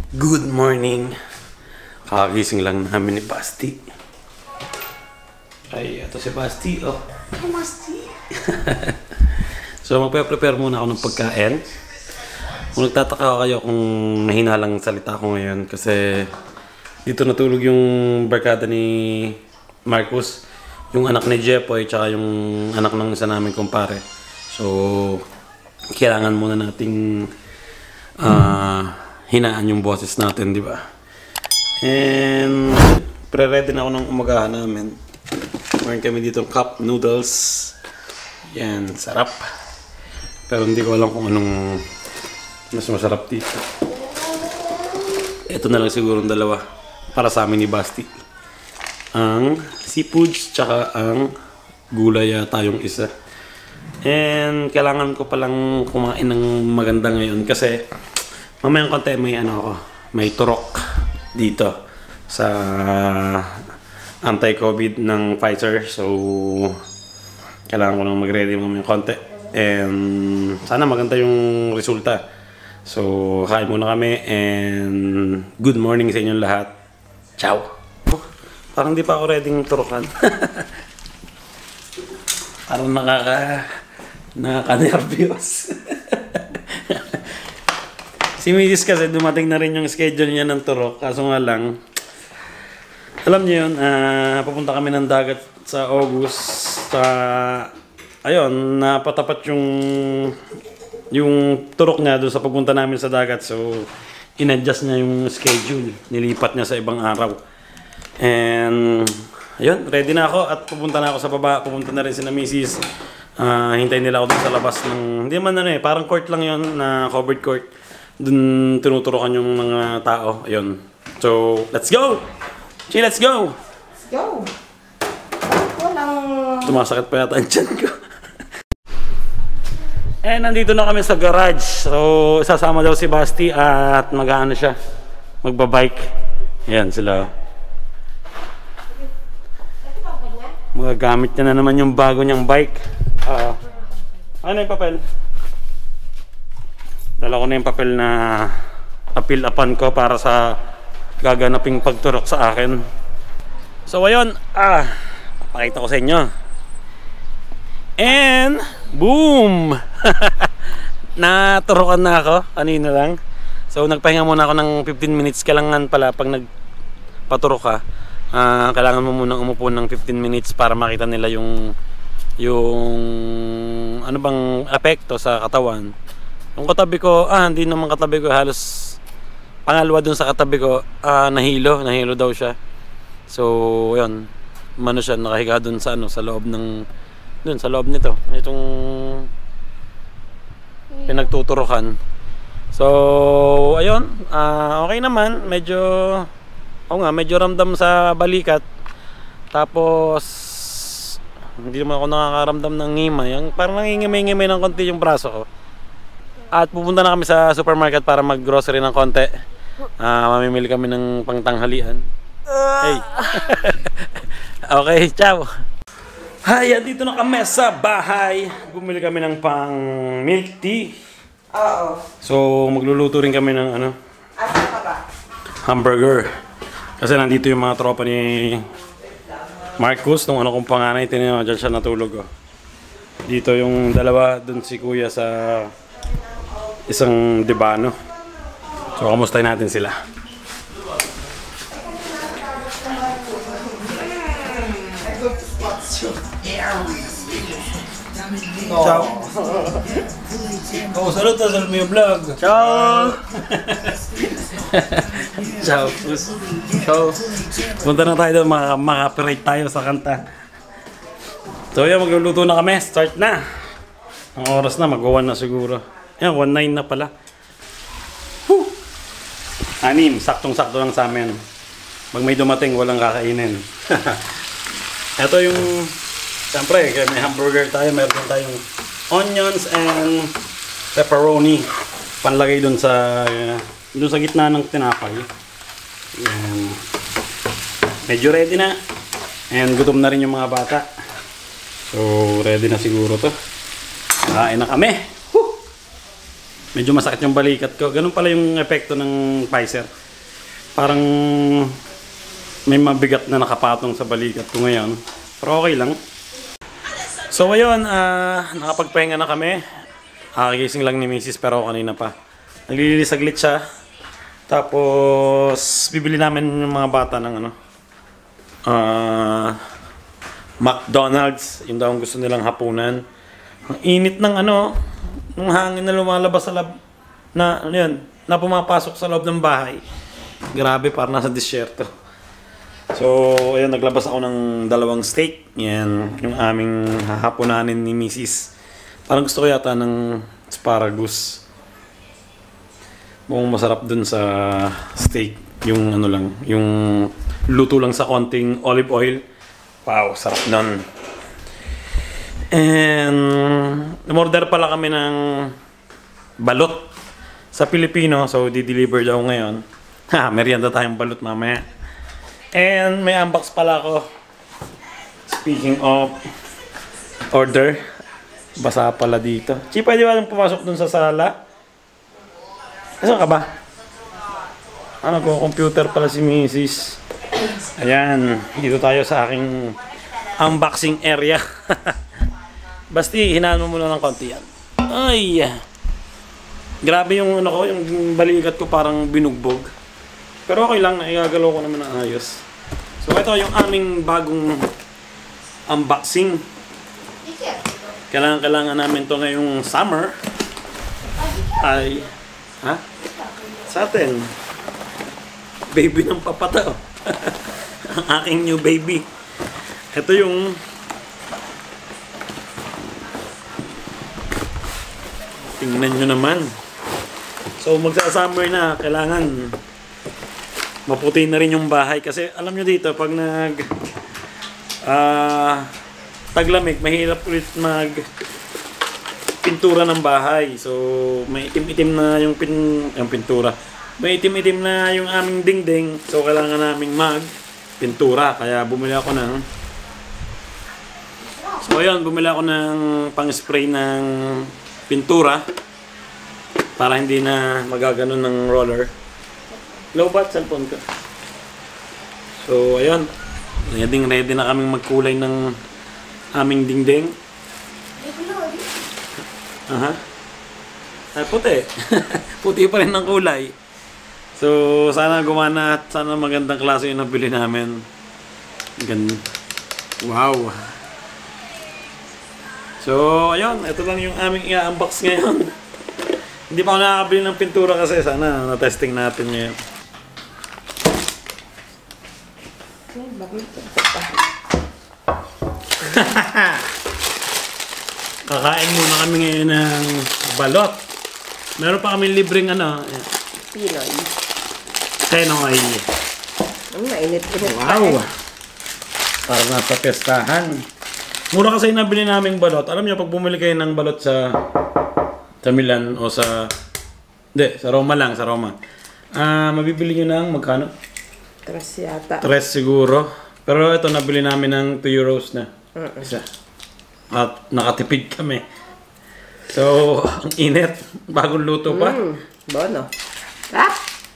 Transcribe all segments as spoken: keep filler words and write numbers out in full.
Good morning. Kakagising lang namin ni Basti. Ay, ito si Basti. Oh, hi Basti. So, magpe-prepare muna ako ng pagkain. Kung nagtataka kayo kung nahinalang salita ko ngayon kasi dito natulog yung barkada ni Marcus, yung anak ni Jepoy, tsaka yung anak ng isa namin kumpare. So, kailangan muna nating uh, hinaan yung boses natin, di ba? And pre-ready na ako ng umagahan namin. Meron kami dito cup noodles. Yan, sarap. Pero hindi ko alam kung anong mas masarap dito. Ito na lang siguro ang dalawa para sa amin ni Basti. Ang seafoods tsaka ang gulay yata yung isa. And kailangan ko palang kumain ng maganda ngayon kasi mamayang konti may ano ako, may turok dito sa anti-COVID ng Pfizer. So, kailangan ko lang mag-ready mamayang konti. And sana maganda yung resulta. So, kain muna kami and good morning sa inyong lahat. Ciao! Oh, parang di pa ako ready ng turokan. Parang nakaka... nakaka-nervyos. Si Missus kasi dumating na rin yung schedule niya ng turok. Kaso nga lang, alam niyo yun, uh, papunta kami ng dagat sa August. Sa, ayun, napatapat yung yung turok niya doon sa pagpunta namin sa dagat. So, in-adjust niya yung schedule. Nilipat niya sa ibang araw. And, ayun, ready na ako at pupunta na ako sa baba. Pupunta na rin si na Missus Uh, hintayin nila ako doon sa labas ng, hindi man ano eh, parang court lang yon na covered court. Doon tinuturokan yung mga tao. Ayun. So, let's go! Chi, let's go! Let's go! Walang... Tumasakit pa yata ang tiyan ko. Eh, nandito na kami sa garage. So, sasama daw si Basti at mag-ano siya. Magbabike. Ayan sila. Magagamit niya na naman yung bago niyang bike. Uh, ano yung papel? Dala ko na yung papel na apil-apan ko para sa gaganaping pagturok sa akin. So ayun, ah, pakita ko sa inyo. And boom! Naturokan na ako kanina lang. So nagpahinga muna ako ng fifteen minutes. Kailangan pala pag nagpaturok ka, uh, kailangan mo muna umupo ng fifteen minutes para makita nila yung yung ano bang epekto sa katawan. Yung katabi ko, ah hindi naman katabi ko, halos pangalawa dun sa katabi ko, ah nahilo, nahilo daw siya. So, yun, mano siya nakahiga dun sa ano, sa loob ng dun sa loob nito, itong pinagtuturokan. So, ayun, ah okay naman, medyo oh nga, medyo ramdam sa balikat. Tapos hindi naman ako nakakaramdam ng ngimay. Yung parang nangingimay-ngimay ng konti yung braso ko. At pupunta na kami sa supermarket para mag-grocery ng konti. Uh, mamimili kami ng pangtanghalian. Hey! Okay, ciao! Hi, dito na kami sa bahay. Bumili kami ng pang milk tea. Oo. So, magluluto rin kami ng ano? Asa ka ba? Hamburger. Kasi nandito yung mga tropa ni Marcus, nung ano kong panganay, tinanong dyan siya natulog. Oh. Dito yung dalawa, dun si kuya sa isang dibano. So, kamustahin natin sila. Ciao! Oh, salut, salut mo yung vlog! Ciao! Ciao, pus. Ciao. Punta na tayo doon, maka-copyright tayo sa kanta. So yan, magluluto na kami. Start na. Ang oras na, mag-one na siguro. Yan, one nine na pala. Woo! Anim, saktong-sakto lang sa amin. Pag may dumating, walang kakainin. Ito yung, siyempre, may hamburger tayo. Meron tayong onions and pepperoni. Panlagay doon sa... Uh, doon sa gitna ng tinapay. Ayan. Medyo ready na. And gutom na rin yung mga bata. So ready na siguro to. Kain na kami. Woo! Medyo masakit yung balikat ko. Ganun pala yung epekto ng Pfizer. Parang may mabigat na nakapatong sa balikat ko ngayon. Pero okay lang. So ayun, uh, nakapagpahinga na kami. Kakagising lang ni Missus pero kanina pa. Naglililis-saglit siya. Tapos bibili namin yung mga bata ng ano. Uh, McDonald's. Yun daw ang gusto nilang hapunan. Ang init ng ano, ng hangin na lumalabas sa lab, na ano yun, na pumapasok sa loob ng bahay. Grabe, parang nasa disyerto. So, ayun, naglabas ako ng dalawang steak. Yan, yung aming hahapunanin ni Missus Parang gusto ko yata ng asparagus. Mukhang masarap dun sa steak. Yung ano lang, yung luto lang sa konting olive oil. Wow, sarap nun. And umorder pala kami ng balot sa Pilipino. So, di-deliver daw ngayon. Ha, merienda tayong balot mamaya. And may unbox pala ako. Speaking of order, basa pala dito. Chi, pwede ba pumasok dun sa sala? Saan ka ba? Ano ko, computer pala si Missus Ayan, dito tayo sa aking unboxing area. Basti, hinaan mo muna ng konti yan. Ay! Grabe yung ano ko, yung balikat ko parang binugbog. Pero okay lang, naigagalaw ko naman ng ayos. So ito yung aming bagong unboxing. Kailangan-kailangan namin to ngayong summer. Ay, ha? Sa atin. Baby ng papata. Ang aking new baby. Ito yung tingnan nyo naman. So magsa-summer na, kailangan maputi na rin yung bahay. Kasi alam nyo dito, pag nag uh, taglamig, mahirap ulit mag pintura ng bahay. So may itim-itim na yung, pin, yung pintura. May itim-itim na yung aming dingding. So kailangan naming mag pintura. Kaya bumili ako ng So ayun, bumili ako ng pang-spray ng pintura para hindi na magaganon ng roller. Low bat, cellphone ko. So ayun, ready ready na kaming magkulay ng aming dingding. Aha. Ay, puti. Puti pa rin ng kulay. So sana gumana at sana magandang klase yung nabili namin. Ganda. Wow. So, ayun, ito lang yung aming i-unbox ngayon. Hindi pa ako nakakabili ng pintura kasi sana na-testing natin ngayon. Kakain muna kami ngayon ng balot. Meron pa kami libreng ano. Pinoy. Tenoy. Ang mainit ko. Wow. Para nasa pestahan. Mura kasi nabili naming balot. Alam niyo, pag bumili kayo ng balot sa sa Milan o sa hindi, sa Roma lang, sa Roma. Ah, uh, mabibili niyo ng magkano? Tres yata. Tres siguro. Pero ito nabili namin ng two euros na. Uh-uh. Isa. At nakatipid kami. So, ang init. Bagong luto pa. Mm, bono. Ah!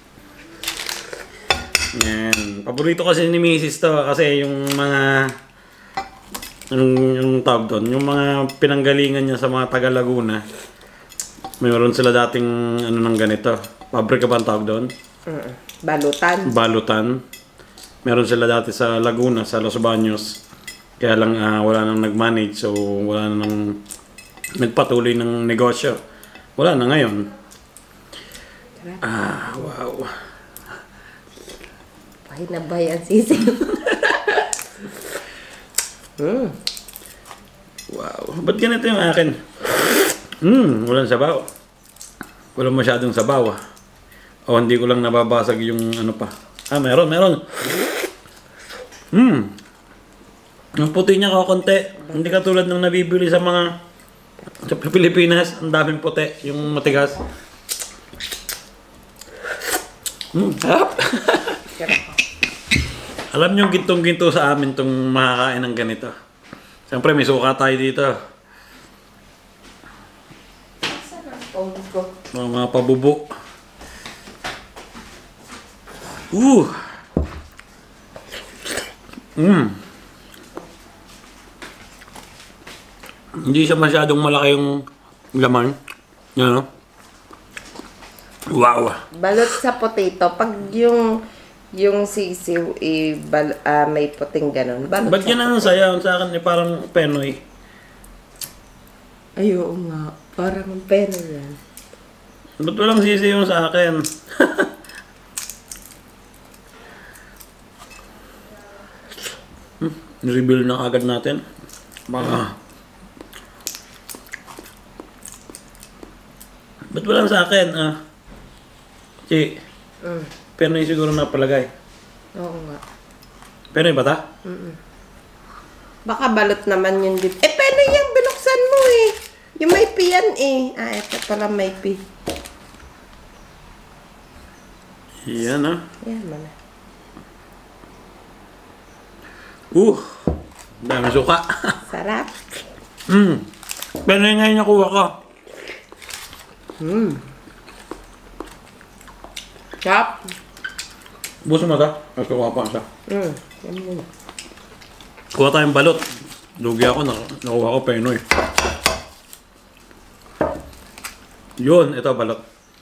Yan. Paborito kasi ni Missus to kasi yung mga yung, yung tawag doon, yung mga pinanggalingan niya sa mga taga Laguna. Mayroon sila dating ano ng ganito. Pabrika ba ang tawag doon? Uh, balutan. Balutan. Meron sila dati sa Laguna, sa Los Baños. Kaya lang uh, wala nang nag-manage, so wala nang nagpatuloy ng negosyo. Wala na ngayon. Ah, wow. Bahay na bahay ang sisig. mm. Wow. Ba't ganito yung akin? Hmm, walang sabaw. Walang masyadong sabaw. O hindi ko lang nababasag yung ano pa. Ah, meron, meron. Hmm. Yung puti niya kakunti. Hindi katulad ng nabibili sa mga sa Pilipinas. Ang daming puti. Yung matigas. Hmm, sarap. Alam niyo, gintong-ginto sa amin itong makakain ng ganito. Siyempre, may suka tayo dito. Saan ang phone ko? Oh, mga pabubo. Uh! Mm. Hindi siya masyadong malaki yung laman. Yan, no? Wow! Balot sa potato. Pag yung yung sisiw eh, bal, ah, may puting ganun. Balot Ba't sa yan ang saya? Sa akin eh, parang Penoy. Ay, oo nga. Parang ang pena yan. Ba't walang sisi yung sa akin? hmm, reveal na agad natin. Baka. Ba't walang sa akin? Ah. Si, Mm. Penoy siguro napalagay. Oo nga. Penoy ba ta? Mm-mm. Baka balot naman yun dito. Eh, pena yung binuksan mo eh. Yung may pi yan eh. Ah, ito pala may pi. Yan ah. Yan man. Uh! Dami suka. Sarap. Hmm. Penoy ngayon nakuha ko. Hmm. Sarap. Buso mo ta? At kuha pa siya. Hmm. Yan yun. Kuha tayong balot. Lugi ako, nak- nakuha ko Penoy. Yun, ito balot.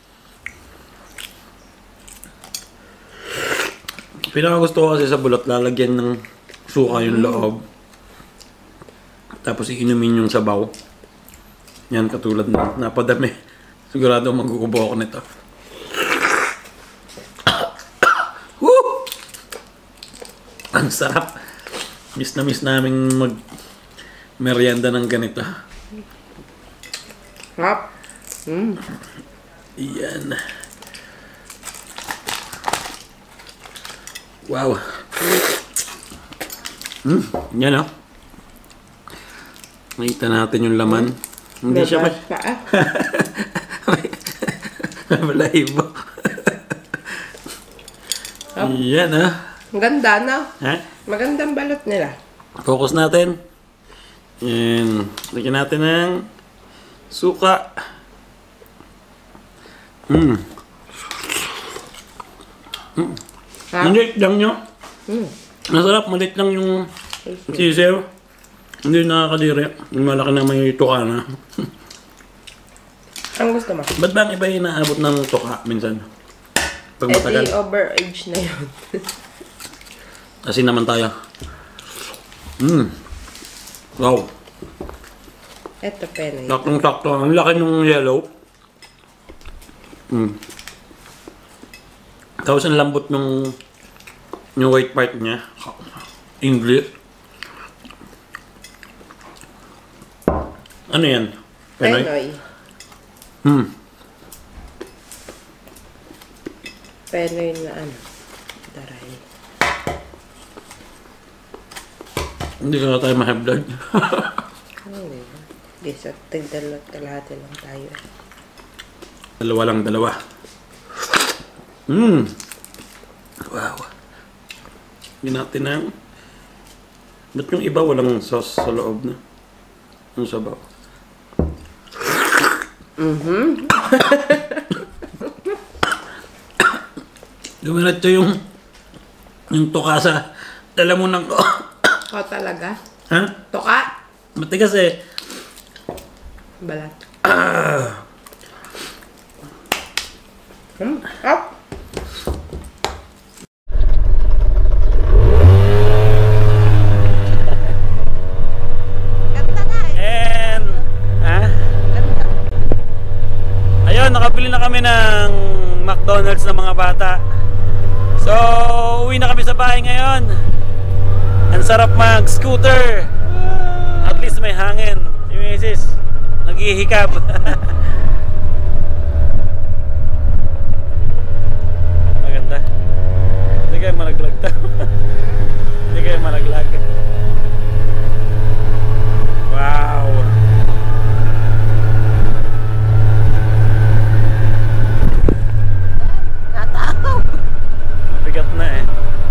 Pinakagusto ko kasi sa balot, lalagyan ng suka yung loob. Tapos iinumin yung sabaw. Yan, katulad na napadami. Sigurado magukubo ako nito. Woo! Ang sarap. Miss na miss namin mag merienda ng ganito. Sarap. Hmm. Yan. Wow. Hmm, yan oh. Makita natin yung laman. Hindi siya Labas mas... pa ah. Malahibo. Yan ah. Ang ganda na. Ha? Magandang balot nila. Focus natin. Yan. Lagyan natin ng suka. Hmm. Hmm. Ha? Maliit lang nyo. Hmm. Masarap, maliit lang yung sisiw. Hindi nakakadiri. Yung malaki na may tuka na. Ang gusto mo? Ba't ba ang iba yung inaabot ng tuka minsan? Pag Eh matagal. di overage na yun. Kasi naman tayo. Hmm. Wow. Eto pena yun. Saktong-sakto. Ang laki ng yellow. Hmm. Tapos ang lambot ng yung white part niya. English. Ano yan? Penoy? Penoy. Hmm. Penoy na ano. Daray. Hindi ka na tayo ma-blood. Hindi. Hindi sa tigdala kalahati lang tayo. Dalawa lang, dalawa. Hmm. Wow. Hindi natin ang... Ba't yung iba walang sauce sa loob na? Yung sabaw. Mm-hmm. Dumiretso yung... Yung tuka sa... Dala mo ng... O talaga? Ha? Toka? Matigas eh. Balat. Ah. Hmm? Up! And... Ha? Ayun, nakabili na kami ng McDonald's ng mga bata. So, uwi na kami sa bahay ngayon. Ang sarap mag-scooter. At least may hangin. Si Missus naghihikab. Maganda. Hindi kayo malaglag to. Hindi kayo malaglag. Wow. Natakot! Bigat na eh.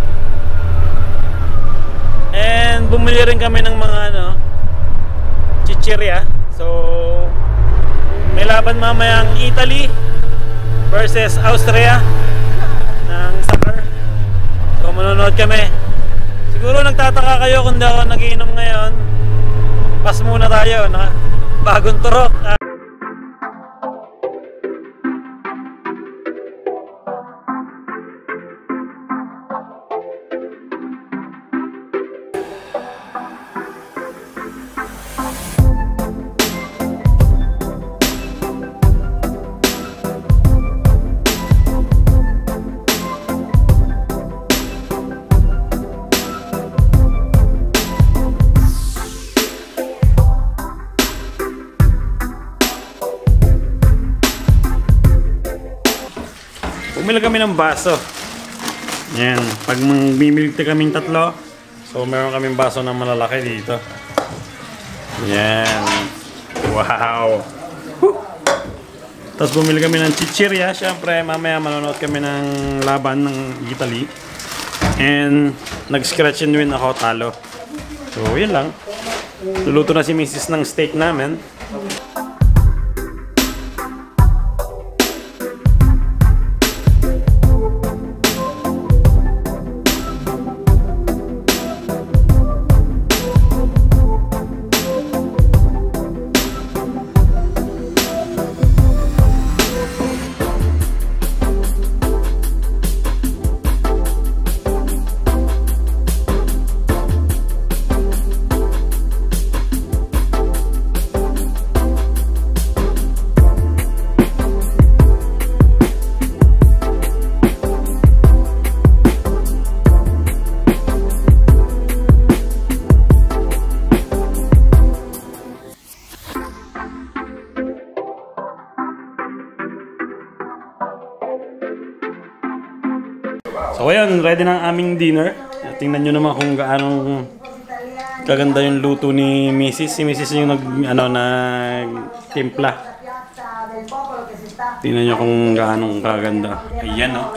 And bumili rin kami ng mga ano, chichirya. So may laban mamaya ang Italy versus Austria ng soccer. So manonood kami. Siguro nagtataka kayo kung di ako nagiinom ngayon. Pas muna tayo na bagong turok. Bumili kami ng baso. Yan. Pag bimili kaming tatlo, so meron kaming baso na malalaki dito. Yan. Wow. Woo! Tapos bumili kami ng chichirya. Siyempre, mamaya manonood kami ng laban ng Italy. And nag-scratch and win ako, talo. So, yun lang. Luluto na si Missus ng steak namin. So ayun, ready na ang aming dinner. Tingnan nyo naman kung gaano kaganda yung luto ni Missus Si Missus yung nag, ano, nag-timpla. Tingnan nyo kung gaano kaganda. Ayan, no?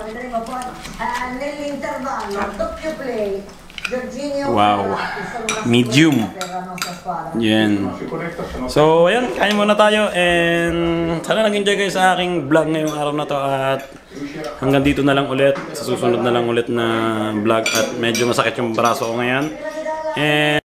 Wow. Medium. Yan. So, ayan. Kain muna tayo. And sana nag-enjoy kayo sa aking vlog ngayong araw na to. At hanggang dito na lang ulit. Sa susunod na lang ulit na vlog. At medyo masakit yung braso ko ngayon. And